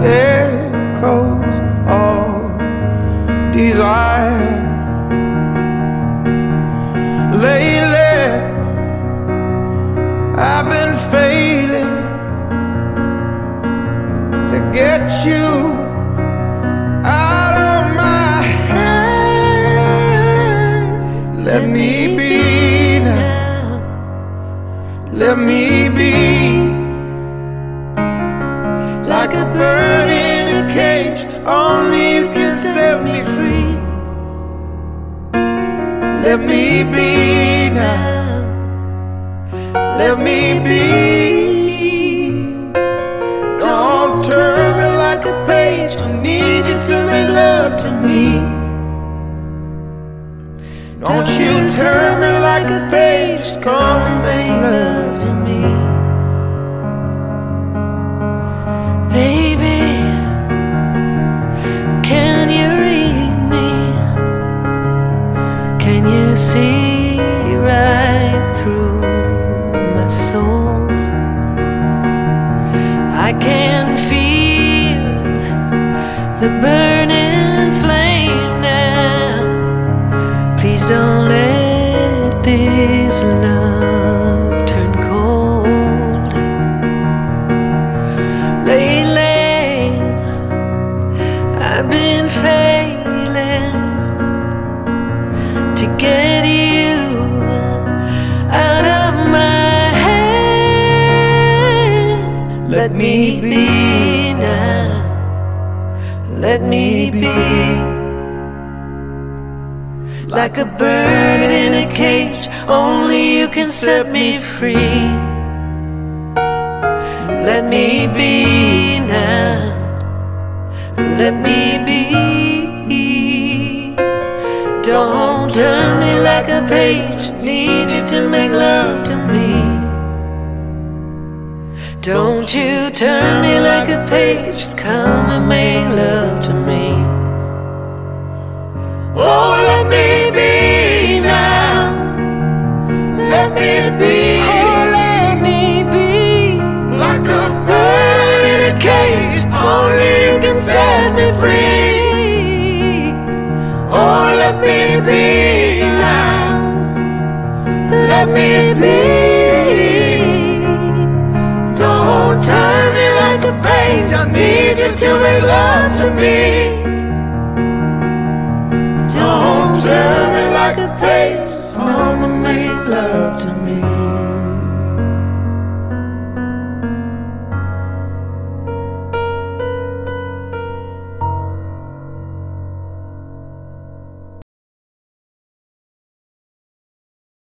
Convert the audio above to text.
echoes of desire. Lately I've been failing to get you out of my head. Let me be now, let me be like a bird in a cage. Only you can set me free. Let me be now, let me be. Don't turn me like a page. I need you to make love to me. Don't you turn me like a page. Just come and make love to me. Baby, can you read me? Can you see right through my soul? I can feel the burning flame now. Please don't let this love turn cold. Lately I've been failing to get you out of my head. Let me be now, let me be like a bird in a cage. Only you can set me free. Let me be now, let me be. Don't turn me like a page. Need you to make love to me. Don't you turn me like a page. Just come and make love to me. Oh, let me be now, let me be. Oh, let me be like a bird in a cage. Only you can set me free. Oh, let me be now, let me be. Don't turn me like a page. I need you to make love to me. Don't turn me like a page. Come and make love to me.